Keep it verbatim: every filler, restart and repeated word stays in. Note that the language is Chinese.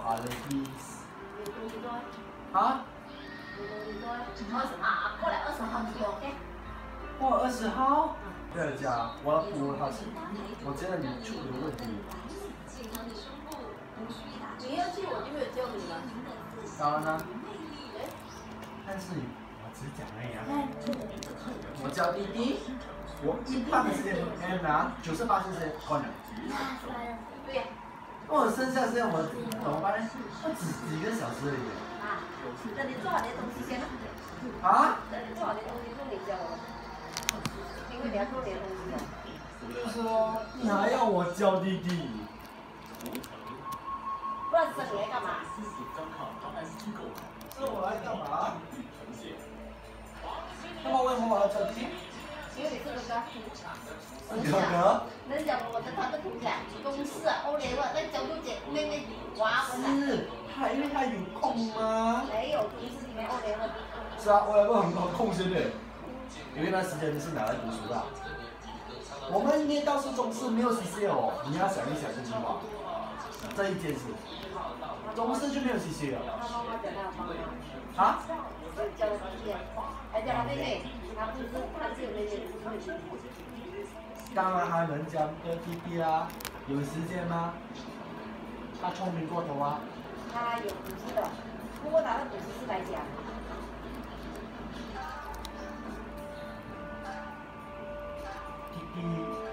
holidays。 有多少？ 啊？ 有多少？二十啊，过来二十号就 OK。 过二十号？对了，家，我要补他是，我觉得你处理问题。 你要去我就没有叫你了。 当然啦。但是我只讲而已啊。我叫弟弟，我一半的时间 M 拿，九十八时间关了。 对呀。 我剩下时间我怎么办呢？我只几个小时而已。 啊，等你做好你的东西先了。 啊？ 等你做好你的东西，做你教我。因为你要做你的东西哦。 就是说，你还要我教弟弟？ 不然生你来干嘛？ 生我来干嘛？那么为什么我要教弟弟？ 因为你是哥哥。 哥哥？ 人家我的他的同学，公司啊，欧联了，那九九姐妹妹娃我是，他因为他有空吗？ 没有，公司里面欧联了。 是啊，我有个很多空闲的，因为那时间是拿来读书的。我们念到是中四没有 C C 哦，你要想一想这句话，这一件事，中四就没有 C C 了。 他妈妈讲他妈妈。 啊？ 叫他弟弟，还叫他妹妹，他不是，他是有妹妹，不是妹妹。 当然还能讲个弟弟啦，有时间吗？他聪明过头啊。 他有补习的，不过他的补习是来讲。 弟弟。